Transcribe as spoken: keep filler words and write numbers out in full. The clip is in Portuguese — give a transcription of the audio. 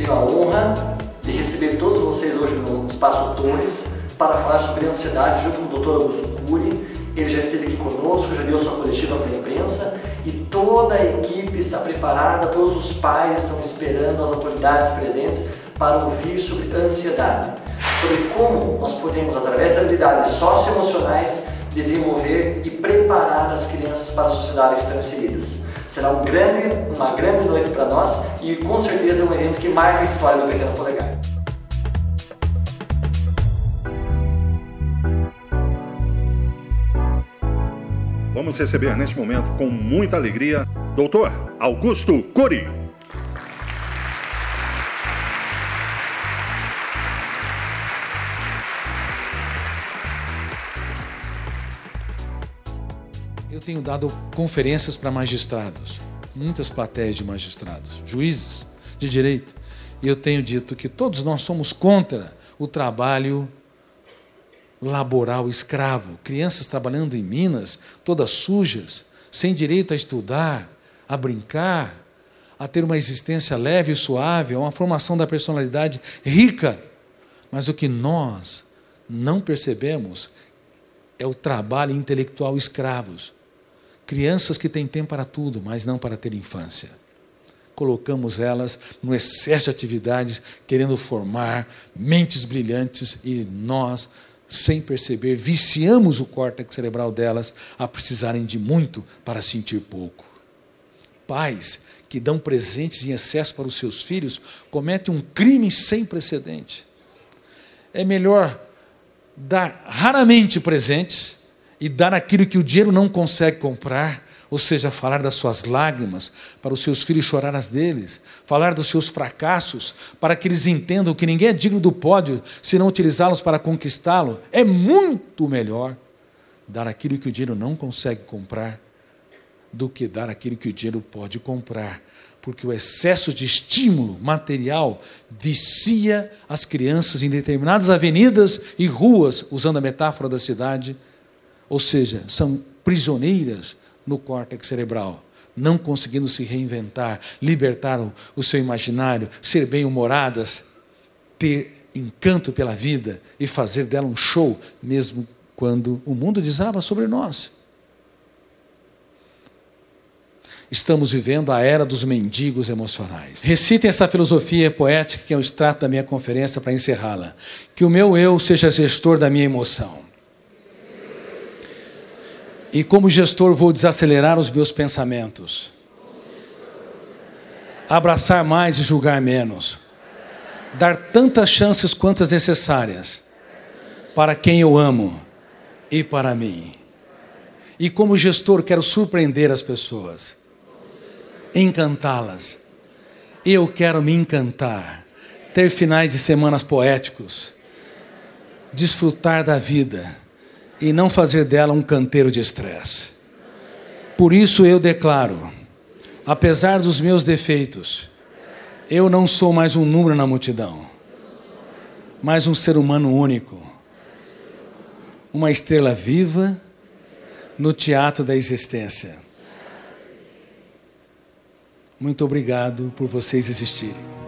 tenho a honra de receber todos vocês hoje no Espaço Torres para falar sobre ansiedade junto com o doutor Augusto Cury. Ele já esteve aqui conosco, já deu sua coletiva para a imprensa e toda a equipe está preparada, todos os pais estão esperando as autoridades presentes para ouvir sobre ansiedade, sobre como nós podemos, através de habilidades socioemocionais, desenvolver e preparar as crianças para a sociedade que estão inseridas. Será um grande, uma grande noite para nós e com certeza é um evento que marca a história do Pequeno Polegar. Vamos receber neste momento, com muita alegria, doutor Augusto Cury. Eu tenho dado conferências para magistrados, muitas plateias de magistrados, juízes de direito, e eu tenho dito que todos nós somos contra o trabalho laboral escravo, crianças trabalhando em minas, todas sujas, sem direito a estudar, a brincar, a ter uma existência leve e suave, uma formação da personalidade rica. Mas o que nós não percebemos é o trabalho intelectual escravos. Crianças que têm tempo para tudo, mas não para ter infância. Colocamos elas no excesso de atividades, querendo formar mentes brilhantes e nós, sem perceber, viciamos o córtex cerebral delas a precisarem de muito para sentir pouco. Pais que dão presentes em excesso para os seus filhos cometem um crime sem precedente. É melhor dar raramente presentes e dar aquilo que o dinheiro não consegue comprar, ou seja, falar das suas lágrimas para os seus filhos chorar as deles, falar dos seus fracassos para que eles entendam que ninguém é digno do pódio se não utilizá-los para conquistá-lo. É muito melhor dar aquilo que o dinheiro não consegue comprar do que dar aquilo que o dinheiro pode comprar, porque o excesso de estímulo material vicia as crianças em determinadas avenidas e ruas, usando a metáfora da cidade, ou seja, são prisioneiras no córtex cerebral, não conseguindo se reinventar, libertar o, o seu imaginário, ser bem-humoradas, ter encanto pela vida e fazer dela um show, mesmo quando o mundo desaba sobre nós. Estamos vivendo a era dos mendigos emocionais. Recitem essa filosofia poética, que é o extrato da minha conferência para encerrá-la. Que o meu eu seja gestor da minha emoção. E como gestor vou desacelerar os meus pensamentos. Abraçar mais e julgar menos. Dar tantas chances quantas necessárias. Para quem eu amo e para mim. E como gestor quero surpreender as pessoas. Encantá-las. Eu quero me encantar. Ter finais de semanas poéticos. Desfrutar da vida. E não fazer dela um canteiro de estresse. Por isso eu declaro, apesar dos meus defeitos, eu não sou mais um número na multidão, mas um ser humano único, uma estrela viva no teatro da existência. Muito obrigado por vocês existirem.